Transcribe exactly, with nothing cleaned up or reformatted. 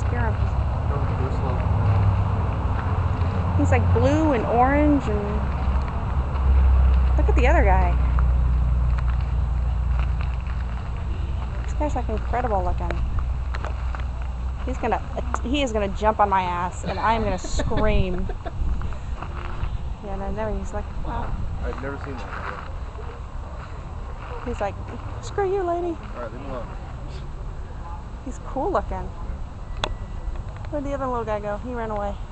scare him. Go, go slow. He's like blue and orange, and look at the other guy. This guy's like incredible looking. He's gonna, he is gonna jump on my ass, and I am gonna scream. Yeah, and I know he's like, wow. I've never seen that. He's like, screw you, lady. All right, leave him alone. He's cool looking. Where'd the other little guy go? He ran away.